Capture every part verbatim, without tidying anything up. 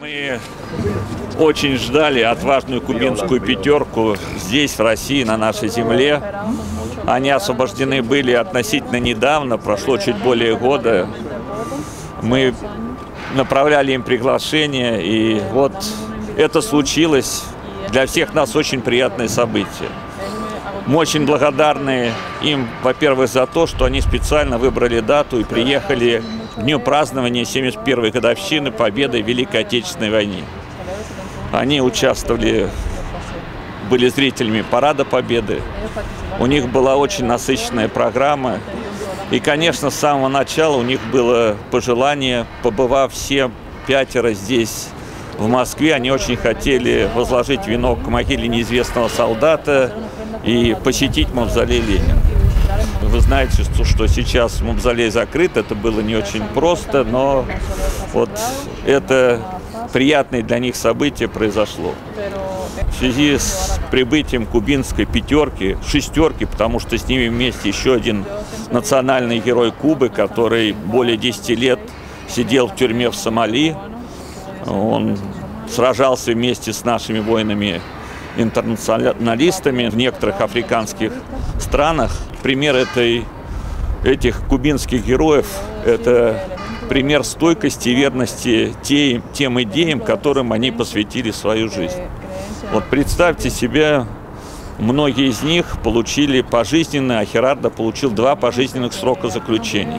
Мы очень ждали отважную кубинскую пятерку здесь, в России, на нашей земле. Они освобождены были относительно недавно, прошло чуть более года. Мы направляли им приглашение, и вот это случилось. Для всех нас очень приятное событие. Мы очень благодарны им, во-первых, за то, что они специально выбрали дату и приехали к дню празднования семьдесят первой годовщины победы в Великой Отечественной войне. Они участвовали, были зрителями Парада Победы. У них была очень насыщенная программа. И, конечно, с самого начала у них было пожелание, побывав все пятеро здесь, в Москве, они очень хотели возложить венок к могиле неизвестного солдата и посетить мавзолей Ленина. Вы знаете, что, что сейчас мавзолей закрыт, это было не очень просто, но вот это приятное для них событие произошло. В связи с прибытием кубинской пятерки, шестерки, потому что с ними вместе еще один национальный герой Кубы, который более десяти лет сидел в тюрьме в Сомали. Он сражался вместе с нашими воинами-интернационалистами в некоторых африканских странах. Пример этой, этих кубинских героев – это пример стойкости и верности те, тем идеям, которым они посвятили свою жизнь. Вот представьте себе, многие из них получили пожизненное, а Херардо получил два пожизненных срока заключения.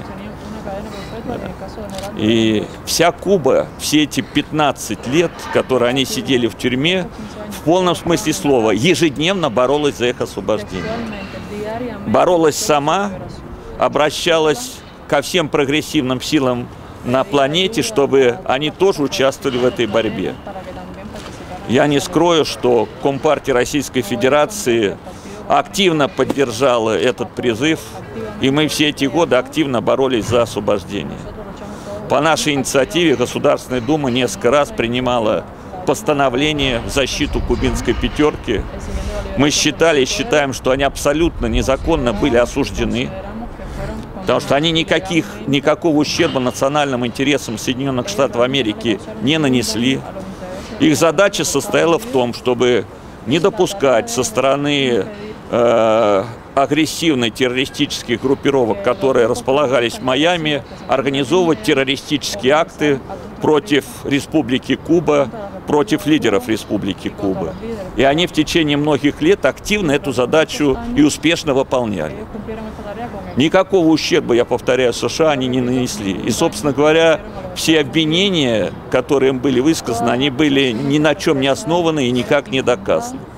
И вся Куба, все эти пятнадцать лет, которые они сидели в тюрьме, в полном смысле слова, ежедневно боролась за их освобождение. Боролась сама, обращалась ко всем прогрессивным силам на планете, чтобы они тоже участвовали в этой борьбе. Я не скрою, что Компартия Российской Федерации активно поддержала этот призыв, и мы все эти годы активно боролись за освобождение. По нашей инициативе Государственная Дума несколько раз принимала постановление в защиту кубинской пятерки. Мы считали и считаем, что они абсолютно незаконно были осуждены, потому что они никаких, никакого ущерба национальным интересам Соединенных Штатов Америки не нанесли. Их задача состояла в том, чтобы не допускать со стороны э, агрессивных террористических группировок, которые располагались в Майами, организовывать террористические акты против Республики Куба, против лидеров Республики Куба. И они в течение многих лет активно эту задачу и успешно выполняли. Никакого ущерба, я повторяю, США они не нанесли. И, собственно говоря, все обвинения, которые им были высказаны, они были ни на чем не основаны и никак не доказаны.